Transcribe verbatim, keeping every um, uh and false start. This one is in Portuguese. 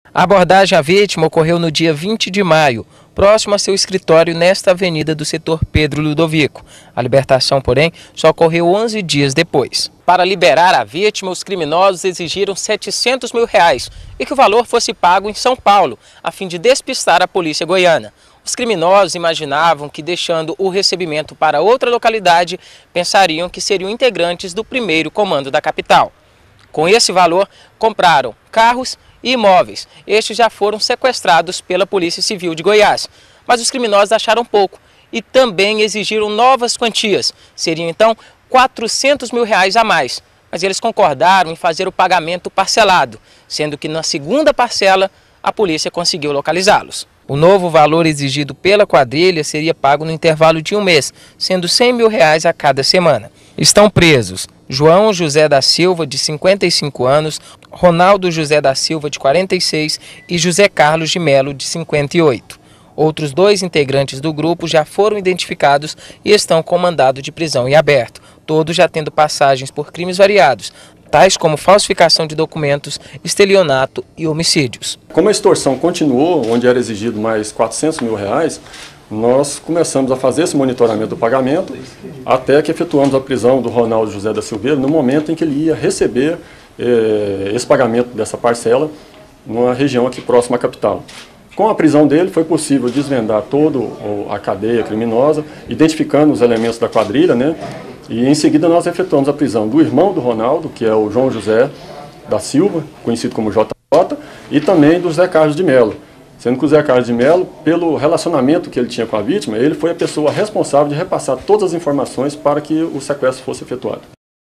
A abordagem à vítima ocorreu no dia vinte de maio, próximo a seu escritório nesta avenida do setor Pedro Ludovico. A libertação, porém, só ocorreu onze dias depois. Para liberar a vítima, os criminosos exigiram setecentos mil reais e que o valor fosse pago em São Paulo, a fim de despistar a polícia goiana. Os criminosos imaginavam que, deixando o recebimento para outra localidade, pensariam que seriam integrantes do primeiro comando da capital. Com esse valor, compraram carros e imóveis. Estes já foram sequestrados pela Polícia Civil de Goiás. Mas os criminosos acharam pouco e também exigiram novas quantias. Seriam então quatrocentos mil reais a mais. Mas eles concordaram em fazer o pagamento parcelado, sendo que na segunda parcela a polícia conseguiu localizá-los. O novo valor exigido pela quadrilha seria pago no intervalo de um mês, sendo cem mil reais a cada semana. Estão presos João José da Silva, de cinquenta e cinco anos, Ronaldo José da Silva, de quarenta e seis e José Carlos de Melo, de cinquenta e oito. Outros dois integrantes do grupo já foram identificados e estão com mandado de prisão em aberto, todos já tendo passagens por crimes variados, tais como falsificação de documentos, estelionato e homicídios. Como a extorsão continuou, onde era exigido mais quatrocentos mil reais, nós começamos a fazer esse monitoramento do pagamento, até que efetuamos a prisão do Ronaldo José da Silveira, no momento em que ele ia receber eh, esse pagamento dessa parcela numa região aqui próxima à capital. Com a prisão dele, foi possível desvendar toda a cadeia criminosa, identificando os elementos da quadrilha, né? E em seguida nós efetuamos a prisão do irmão do Ronaldo, que é o João José da Silva, conhecido como J J, e também do Zé Carlos de Melo. Sendo que o Zé Carlos de Melo, pelo relacionamento que ele tinha com a vítima, ele foi a pessoa responsável de repassar todas as informações para que o sequestro fosse efetuado.